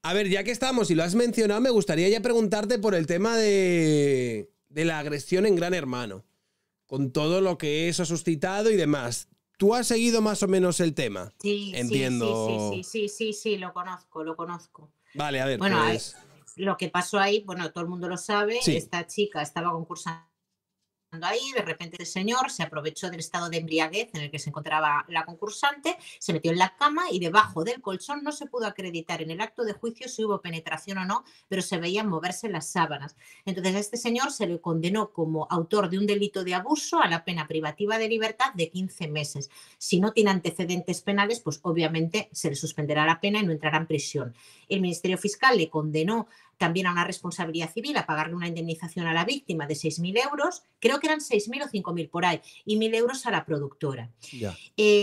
A ver, ya que estamos y lo has mencionado, me gustaría ya preguntarte por el tema de la agresión en Gran Hermano, con todo lo que eso ha suscitado y demás. ¿Tú has seguido más o menos el tema? Sí, sí, sí, sí, sí, Entiendo. sí, sí, sí, lo conozco, lo conozco. Vale, a ver, Bueno, pues lo que pasó ahí, bueno, todo el mundo lo sabe, sí. esta chica estaba concursando ahí, de repente el señor se aprovechó del estado de embriaguez en el que se encontraba la concursante, se metió en la cama y debajo del colchón no se pudo acreditar en el acto de juicio si hubo penetración o no, pero se veían moverse las sábanas. Entonces a este señor se le condenó como autor de un delito de abuso a la pena privativa de libertad de 15 meses. Si no tiene antecedentes penales, pues obviamente se le suspenderá la pena y no entrará en prisión. El Ministerio Fiscal le condenó también a una responsabilidad civil, a pagarle una indemnización a la víctima de 6.000 euros, creo que eran 6.000 o 5.000 por ahí, y 1.000 euros a la productora. Ya.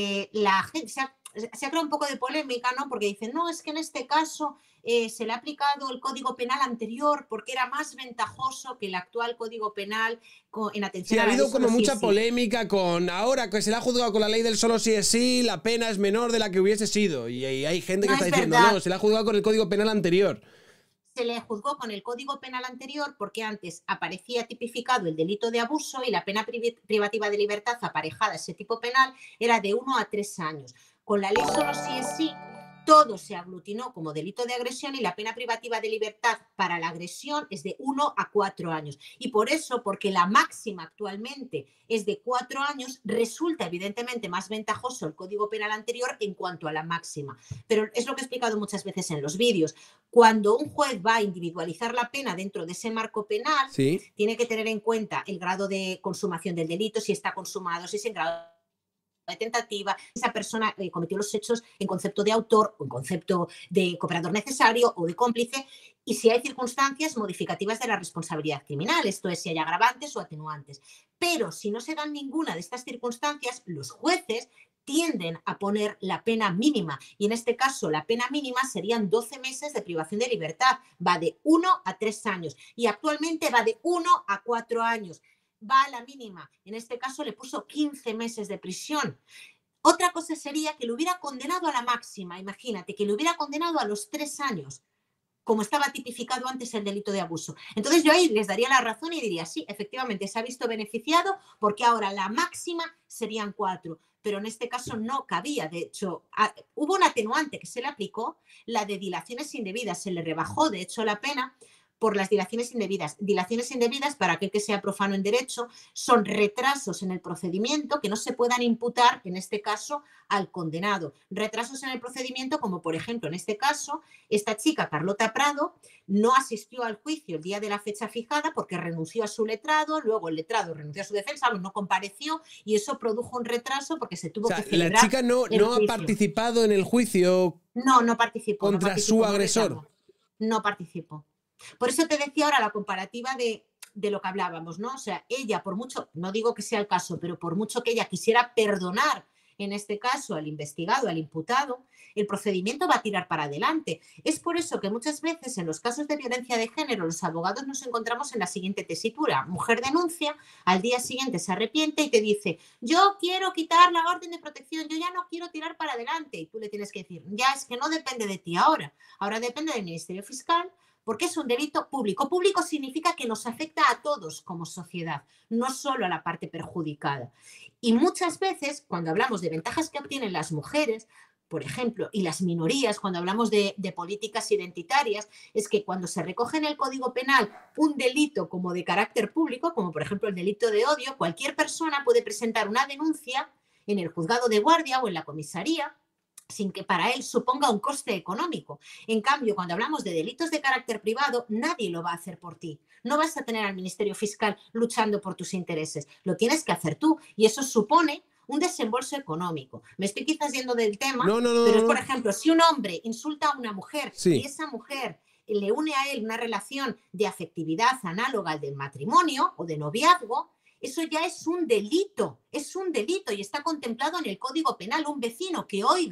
La gente se ha creado un poco de polémica, ¿no? Porque dicen, no, es que en este caso se le ha aplicado el Código Penal anterior porque era más ventajoso que el actual Código Penal en Sí, atención ha a la ley habido solo como sí es mucha sí. polémica con ahora que se le ha juzgado con la ley del solo sí es sí, la pena es menor de la que hubiese sido. Y hay gente que No está es diciendo, no, verdad. se le ha juzgado con el Código Penal anterior. Se le juzgó con el Código Penal anterior porque antes aparecía tipificado el delito de abuso y la pena privativa de libertad aparejada a ese tipo penal era de 1 a 3 años. Con la ley solo sí es sí, todo se aglutinó como delito de agresión y la pena privativa de libertad para la agresión es de 1 a 4 años. Y por eso, porque la máxima actualmente es de 4 años, resulta evidentemente más ventajoso el Código Penal anterior en cuanto a la máxima. Pero es lo que he explicado muchas veces en los vídeos. Cuando un juez va a individualizar la pena dentro de ese marco penal, Sí. tiene que tener en cuenta el grado de consumación del delito, si está consumado, si es en grado de tentativa, esa persona cometió los hechos en concepto de autor o en concepto de cooperador necesario o de cómplice, y si hay circunstancias modificativas de la responsabilidad criminal, esto es, si hay agravantes o atenuantes. Pero si no se dan ninguna de estas circunstancias, los jueces tienden a poner la pena mínima, y en este caso la pena mínima serían 12 meses de privación de libertad, va de 1 a 3 años y actualmente va de 1 a 4 años. Va a la mínima, en este caso le puso 15 meses de prisión. Otra cosa sería que lo hubiera condenado a la máxima, imagínate, que lo hubiera condenado a los 3 años, como estaba tipificado antes el delito de abuso. Entonces yo ahí les daría la razón y diría, sí, efectivamente se ha visto beneficiado porque ahora la máxima serían 4, pero en este caso no cabía. De hecho, hubo un atenuante que se le aplicó, la de dilaciones indebidas, se le rebajó de hecho la pena por las dilaciones indebidas. Dilaciones indebidas, para aquel que sea profano en derecho, son retrasos en el procedimiento que no se puedan imputar, en este caso, al condenado. Retrasos en el procedimiento, como por ejemplo, en este caso, esta chica, Carlota Prado, no asistió al juicio el día de la fecha fijada porque renunció a su letrado, luego el letrado renunció a su defensa, no compareció y eso produjo un retraso porque se O tuvo que sea, la celebrar chica no, el no ha juicio. participado en el juicio No, no participó, no contra su participó, no agresor. reclamó, no participó. Por eso te decía ahora la comparativa de lo que hablábamos, ¿no? O sea, ella, por mucho, no digo que sea el caso, pero por mucho que ella quisiera perdonar, en este caso, al investigado, al imputado, el procedimiento va a tirar para adelante. Es por eso que muchas veces en los casos de violencia de género los abogados nos encontramos en la siguiente tesitura. Mujer denuncia, al día siguiente se arrepiente y te dice, yo quiero quitar la orden de protección, yo ya no quiero tirar para adelante. Y tú le tienes que decir, ya es que no depende de ti ahora, ahora depende del Ministerio Fiscal, porque es un delito público. Público significa que nos afecta a todos como sociedad, no solo a la parte perjudicada. Y muchas veces, cuando hablamos de ventajas que obtienen las mujeres, por ejemplo, y las minorías, cuando hablamos de políticas identitarias, es que cuando se recoge en el Código Penal un delito como de carácter público, como por ejemplo el delito de odio, cualquier persona puede presentar una denuncia en el juzgado de guardia o en la comisaría sin que para él suponga un coste económico. En cambio, cuando hablamos de delitos de carácter privado, nadie lo va a hacer por ti. No vas a tener al Ministerio Fiscal luchando por tus intereses. Lo tienes que hacer tú y eso supone un desembolso económico. Me estoy quizás yendo del tema, No, no, no, pero no, es, por no. ejemplo, si un hombre insulta a una mujer y Sí. esa mujer le une a él una relación de afectividad análoga al del matrimonio o de noviazgo, eso ya es un delito y está contemplado en el Código Penal. Un vecino que oiga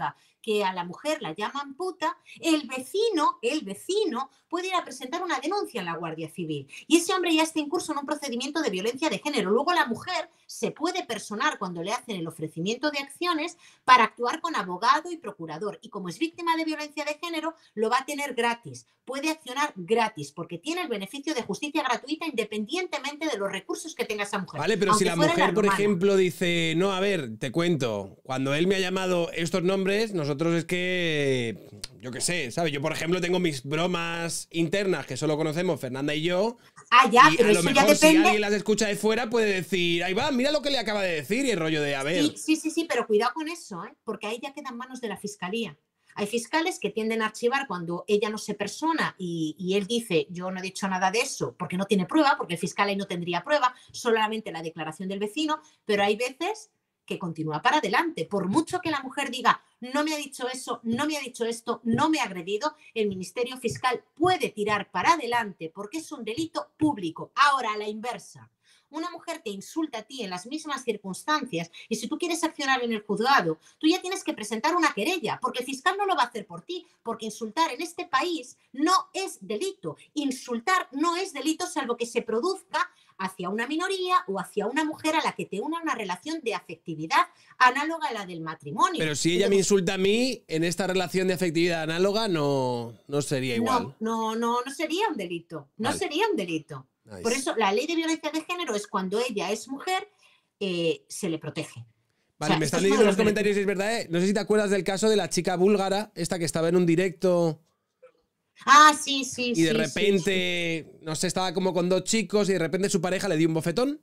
que a la mujer la llaman puta, el vecino puede ir a presentar una denuncia en la Guardia Civil. Y ese hombre ya está incurso en un procedimiento de violencia de género. Luego la mujer se puede personar cuando le hacen el ofrecimiento de acciones para actuar con abogado y procurador. Y como es víctima de violencia de género, lo va a tener gratis. Puede accionar gratis porque tiene el beneficio de justicia gratuita independientemente de los recursos que tenga esa mujer. Vale, pero si la mujer, por ejemplo, dice, no, a ver, te cuento, cuando él me ha llamado estos nombres, nosotros es que, yo qué sé, ¿sabes? Yo, por ejemplo, tengo mis bromas internas que solo conocemos Fernanda y yo. Ah, ya, y pero a lo eso mejor ya si depende. alguien las escucha de fuera puede decir, ahí va, mira lo que le acaba de decir, y el rollo de, a ver. Sí, pero cuidado con eso, ¿eh? Porque ahí ya quedan manos de la fiscalía. Hay fiscales que tienden a archivar cuando ella no se persona y él dice, yo no he dicho nada de eso, porque no tiene prueba, porque el fiscal ahí no tendría prueba, solamente la declaración del vecino, pero hay veces que continúa para adelante. Por mucho que la mujer diga, no me ha dicho eso, no me ha dicho esto, no me ha agredido, el Ministerio Fiscal puede tirar para adelante porque es un delito público. Ahora, a la inversa. Una mujer te insulta a ti en las mismas circunstancias y si tú quieres accionar en el juzgado, tú ya tienes que presentar una querella, porque el fiscal no lo va a hacer por ti, porque insultar en este país no es delito. Insultar no es delito salvo que se produzca hacia una minoría o hacia una mujer a la que te una relación de afectividad análoga a la del matrimonio. Pero si ella me insulta a mí, en esta relación de afectividad análoga no sería igual. No sería un delito. No Vale. sería un delito. Nice. Por eso la ley de violencia de género es cuando ella es mujer, se le protege. Vale, o sea, me están leyendo los comentarios y es verdad, ¿eh? No sé si te acuerdas del caso de la chica búlgara, esta que estaba en un directo. Ah, sí. Y de repente, no sé, estaba como con dos chicos y de repente su pareja le dio un bofetón.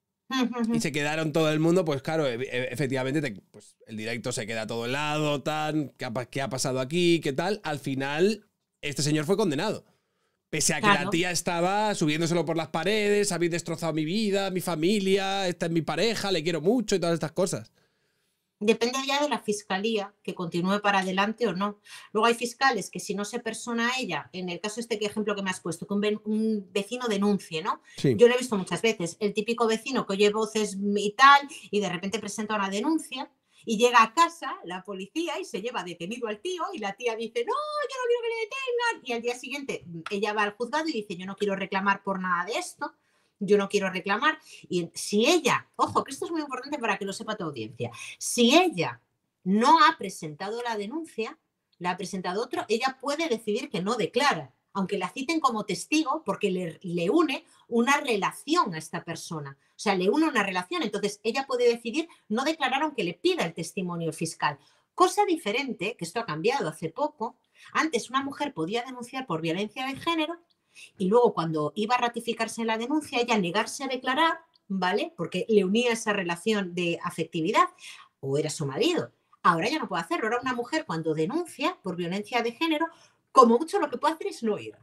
Y se quedaron todo el mundo, pues claro, efectivamente, pues el directo se queda todo helado, tal, ¿qué ha pasado aquí? ¿Qué tal? Al final, este señor fue condenado. Pese a que la tía estaba subiéndoselo por las paredes, habéis destrozado mi vida, mi familia, esta es mi pareja, le quiero mucho y todas estas cosas. Depende ya de la fiscalía que continúe para adelante o no. Luego hay fiscales que si no se persona a ella, en el caso este ejemplo que me has puesto, que un vecino denuncie, ¿no? Sí. Yo lo he visto muchas veces, el típico vecino que oye voces y tal y de repente presenta una denuncia y llega a casa la policía y se lleva detenido al tío y la tía dice, no, yo no quiero que le detengan. Y al día siguiente ella va al juzgado y dice, yo no quiero reclamar por nada de esto. Yo no quiero reclamar. Y si ella, ojo, que esto es muy importante para que lo sepa tu audiencia, si ella no ha presentado la denuncia, la ha presentado otro, ella puede decidir que no declara, aunque la citen como testigo, porque le une una relación a esta persona. O sea, le une una relación. Entonces, ella puede decidir no declarar aunque le pida el testimonio fiscal. Cosa diferente, que esto ha cambiado hace poco. Antes una mujer podía denunciar por violencia de género y luego cuando iba a ratificarse la denuncia, ella negarse a declarar, ¿vale? Porque le unía esa relación de afectividad o era su marido. Ahora ya no puede hacerlo. Ahora una mujer cuando denuncia por violencia de género, como mucho lo que puede hacer es no ir.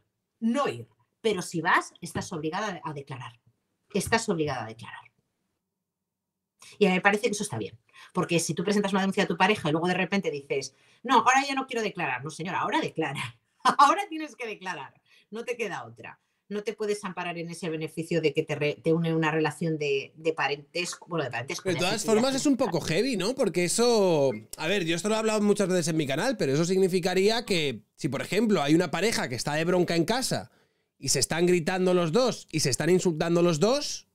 Pero si vas, estás obligada a declarar. Estás obligada a declarar. Y a mí me parece que eso está bien. Porque si tú presentas una denuncia a tu pareja y luego de repente dices, no, ahora ya no quiero declarar. No, señora, ahora declara. Ahora tienes que declarar. No te queda otra. No te puedes amparar en ese beneficio de que te une una relación de parentesco. Bueno, de parentesco. De todas formas es un poco heavy, ¿no? Porque eso... A ver, yo esto lo he hablado muchas veces en mi canal, pero eso significaría que si, por ejemplo, hay una pareja que está de bronca en casa y se están gritando los dos y se están insultando los dos,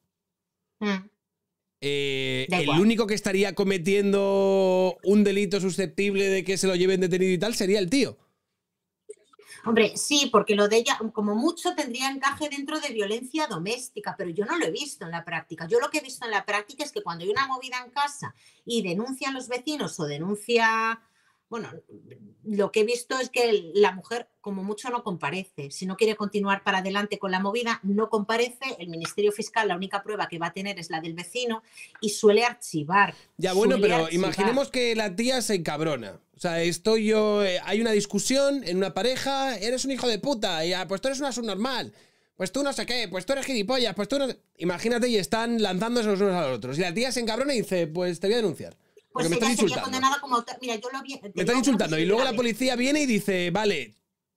el único que estaría cometiendo un delito susceptible de que se lo lleven detenido y tal sería el tío. Hombre, sí, porque lo de ella, como mucho, tendría encaje dentro de violencia doméstica, pero yo no lo he visto en la práctica. Yo lo que he visto en la práctica es que cuando hay una movida en casa y denuncian los vecinos o denuncia... Bueno, lo que he visto es que la mujer, como mucho, no comparece. Si no quiere continuar para adelante con la movida, no comparece. El Ministerio Fiscal, la única prueba que va a tener es la del vecino y suele archivar. Ya, bueno, pero imaginemos que la tía se encabrona. O sea, hay una discusión en una pareja, eres un hijo de puta, y, pues tú eres una subnormal, pues tú no sé qué, pues tú eres gilipollas, pues tú no... Imagínate, y están lanzándose los unos a los otros. Y la tía se encabrona y dice, pues te voy a denunciar. Pues me están insultando. Como, mira, yo lo vi, me están insultando. Y luego la policía viene y dice, vale.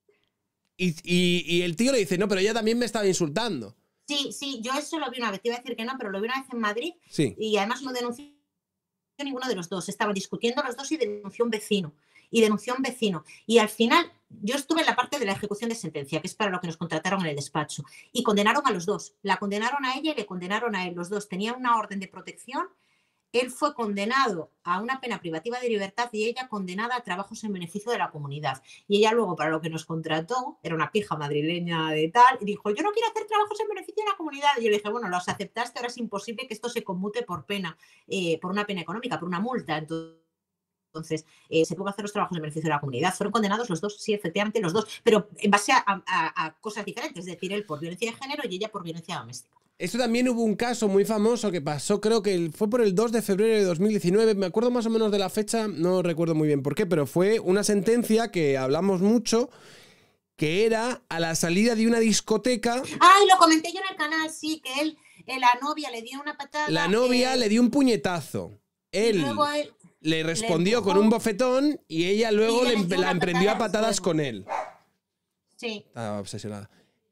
Y el tío le dice, no, pero ella también me estaba insultando. Sí, yo eso lo vi una vez. Te iba a decir que no, pero lo vi una vez en Madrid. Sí. Y además no denunció ninguno de los dos. Estaban discutiendo los dos y denunció un vecino. y denunció a un vecino. Y al final, yo estuve en la parte de la ejecución de sentencia, que es para lo que nos contrataron en el despacho, y condenaron a los dos. La condenaron a ella y le condenaron a él. Los dos tenían una orden de protección. Él fue condenado a una pena privativa de libertad y ella condenada a trabajos en beneficio de la comunidad. Y ella luego, para lo que nos contrató, era una pija madrileña de tal, y dijo, yo no quiero hacer trabajos en beneficio de la comunidad. Y yo le dije, bueno, los aceptaste, ahora es imposible que esto se conmute por pena, por una pena económica, por una multa. Entonces, se tuvo que hacer los trabajos en beneficio de la comunidad. Fueron condenados los dos, sí, efectivamente los dos, pero en base a cosas diferentes, es decir, él por violencia de género y ella por violencia doméstica. Esto también hubo un caso muy famoso que pasó, creo que fue por el 2 de febrero de 2019, me acuerdo más o menos de la fecha, no recuerdo muy bien por qué, pero fue una sentencia que hablamos mucho, que era a la salida de una discoteca. ¡Ay, lo comenté yo en el canal! Sí, que la novia le dio una patada. La novia le dio un puñetazo. Él le respondió con un bofetón y ella luego la emprendió a patadas con él. Sí. Estaba obsesionada.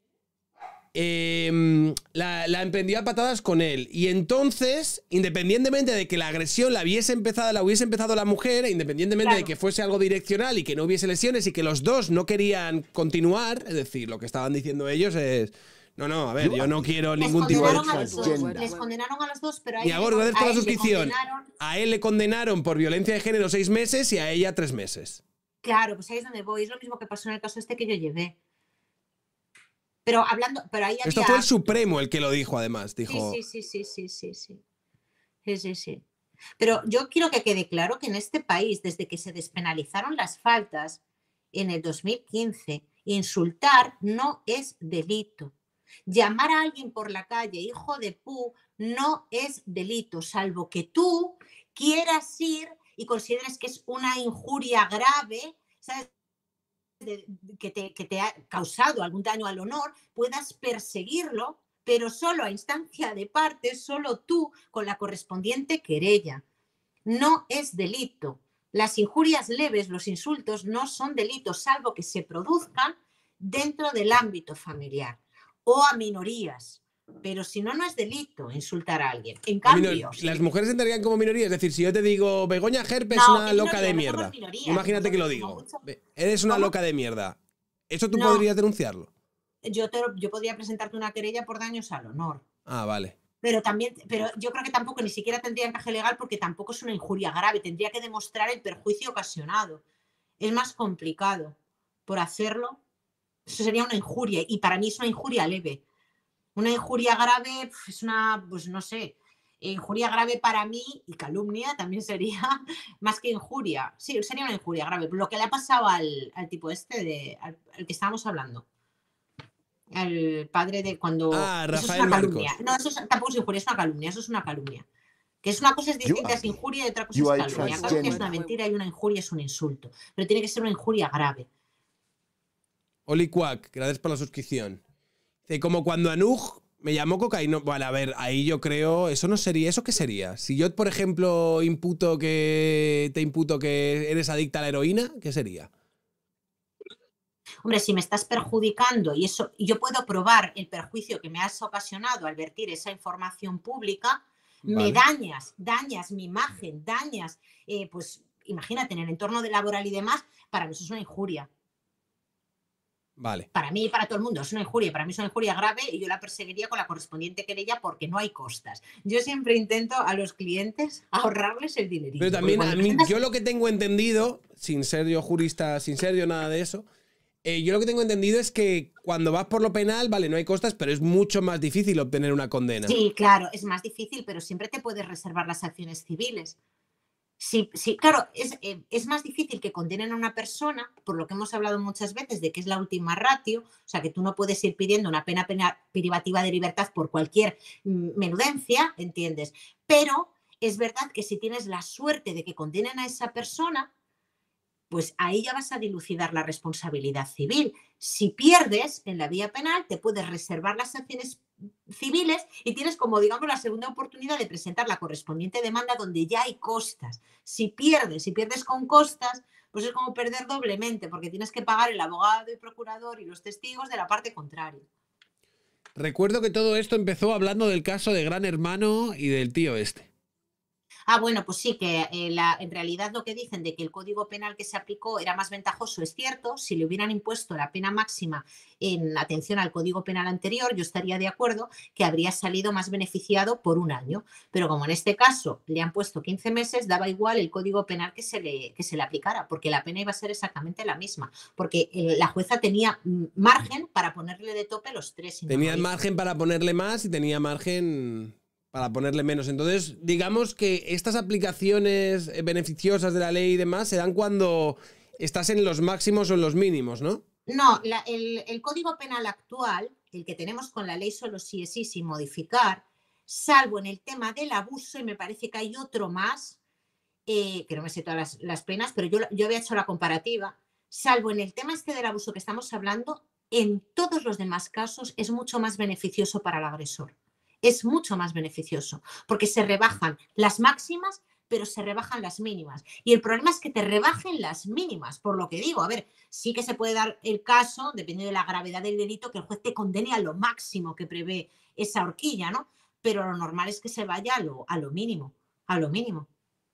La emprendió a patadas con él. Y entonces, independientemente de que la agresión la hubiese empezado la mujer, independientemente de que fuese algo direccional y que no hubiese lesiones y que los dos no querían continuar, es decir, lo que estaban diciendo ellos es... No, a ver, yo no quiero ningún tipo de... Les condenaron a los dos, pero a y ahora, gracias por la suscripción. A él le condenaron por violencia de género 6 meses y a ella 3 meses. Claro, pues ahí es donde voy. Es lo mismo que pasó en el caso este que yo llevé. Pero ahí había... Esto fue el Supremo el que lo dijo, además. Dijo... Sí. Pero yo quiero que quede claro que en este país, desde que se despenalizaron las faltas en el 2015, insultar no es delito. Llamar a alguien por la calle hijo de pu no es delito, salvo que tú quieras ir y consideres que es una injuria grave, ¿sabes? Que te ha causado algún daño al honor, puedas perseguirlo, pero solo a instancia de parte, solo tú con la correspondiente querella. No es delito. Las injurias leves, los insultos, no son delitos, salvo que se produzcan dentro del ámbito familiar o a minorías. Pero si no, no es delito insultar a alguien. En cambio... Las mujeres entrarían como minoría. Es decir, si yo te digo, Begoña Herpe es una loca de mierda. Imagínate que lo digo. Eres una loca de mierda. ¿Eso tú podrías denunciarlo? Yo podría presentarte una querella por daños al honor. Ah, vale. Pero yo creo que tampoco ni siquiera tendría encaje legal porque tampoco es una injuria grave. Tendría que demostrar el perjuicio ocasionado. Es más complicado. Por hacerlo, eso sería una injuria. Y para mí es una injuria leve. Una injuria grave es una, pues no sé, injuria grave para mí y calumnia también sería más que injuria. Sí, sería una injuria grave. Lo que le ha pasado al tipo este, al que estábamos hablando. Al padre de cuando... Ah, eso Rafael es una Marcos. Calumnia. No, tampoco es injuria, es una calumnia. Eso es una calumnia. Que es una cosa es distinta, es injuria y otra cosa es calumnia. Calumnia es una mentira y una injuria es un insulto. Pero tiene que ser una injuria grave. Oli Quack, gracias por la suscripción. Como cuando Anuj me llamó cocaína. Vale, a ver, ahí yo creo... Eso no sería... ¿Eso qué sería? Si yo, por ejemplo, te imputo que eres adicta a la heroína, ¿qué sería? Hombre, si me estás perjudicando y yo puedo probar el perjuicio que me has ocasionado al vertir esa información pública, vale. Me dañas mi imagen, pues imagínate, en el entorno laboral y demás, para mí eso es una injuria. Vale. Para mí y para todo el mundo es una injuria, para mí es una injuria grave y yo la perseguiría con la correspondiente querella porque no hay costas. Yo siempre intento a los clientes ahorrarles el dinerito. Pero también a mí, yo lo que tengo entendido, sin ser yo jurista, sin ser yo nada de eso, yo lo que tengo entendido es que cuando vas por lo penal, vale, no hay costas, pero es mucho más difícil obtener una condena. Sí, claro, es más difícil, pero siempre te puedes reservar las acciones civiles. Sí, claro, es más difícil que condenen a una persona, por lo que hemos hablado muchas veces de que es la última ratio, o sea, que tú no puedes ir pidiendo una pena privativa de libertad por cualquier menudencia, ¿entiendes? Pero es verdad que si tienes la suerte de que condenen a esa persona, pues ahí ya vas a dilucidar la responsabilidad civil. Si pierdes en la vía penal, te puedes reservar las acciones civiles y tienes como, digamos, la segunda oportunidad de presentar la correspondiente demanda donde ya hay costas. Si pierdes con costas, pues es como perder doblemente porque tienes que pagar el abogado y procurador y los testigos de la parte contraria. Recuerdo que todo esto empezó hablando del caso de Gran Hermano y del tío este. Bueno, pues sí, que en realidad lo que dicen de que el código penal que se aplicó era más ventajoso es cierto. Si le hubieran impuesto la pena máxima en atención al código penal anterior, yo estaría de acuerdo que habría salido más beneficiado por un año. Pero como en este caso le han puesto 15 meses, daba igual el código penal que se le aplicara, porque la pena iba a ser exactamente la misma. Porque la jueza tenía margen para ponerle de tope los 3 y no Tenía lo hizo. margen para ponerle más y tenía margen para ponerle menos. Entonces, digamos que estas aplicaciones beneficiosas de la ley y demás se dan cuando estás en los máximos o en los mínimos, ¿no? No, el código penal actual, el que tenemos con la ley solo sí es sí sin modificar, salvo en el tema del abuso, y me parece que hay otro más, que no me sé todas las penas, pero yo había hecho la comparativa, salvo en el tema este del abuso que estamos hablando, en todos los demás casos es mucho más beneficioso para el agresor. Es mucho más beneficioso, porque se rebajan las máximas, pero se rebajan las mínimas. Y el problema es que te rebajen las mínimas, por lo que digo, a ver, sí que se puede dar el caso, dependiendo de la gravedad del delito, que el juez te condene a lo máximo que prevé esa horquilla, ¿no? Pero lo normal es que se vaya a lo mínimo, a lo mínimo.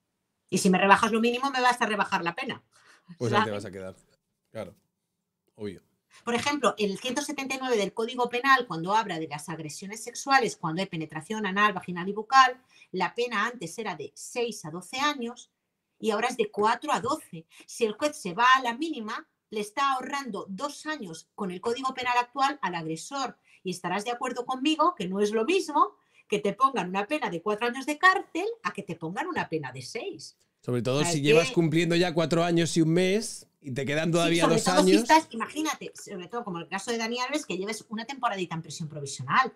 Y si me rebajas lo mínimo, me vas a rebajar la pena. Pues ahí te ¿Sabes? vas a quedar. Claro, obvio. Por ejemplo, el 179 del Código Penal, cuando habla de las agresiones sexuales, cuando hay penetración anal, vaginal y bucal, la pena antes era de 6 a 12 años y ahora es de 4 a 12. Si el juez se va a la mínima, le está ahorrando 2 años con el Código Penal actual al agresor. Y estarás de acuerdo conmigo que no es lo mismo que te pongan una pena de 4 años de cárcel a que te pongan una pena de 6. Sobre O todo sea, si es llevas que cumpliendo ya 4 años y un mes y te quedan sí, todavía sobre 2 todo si años. estás, imagínate, sobre todo como el caso de Dani Alves, que lleves una temporadita en prisión provisional,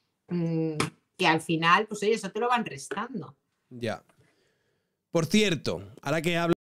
mmm, que al final, pues oye, eso te lo van restando. Ya. Por cierto, ahora que hablo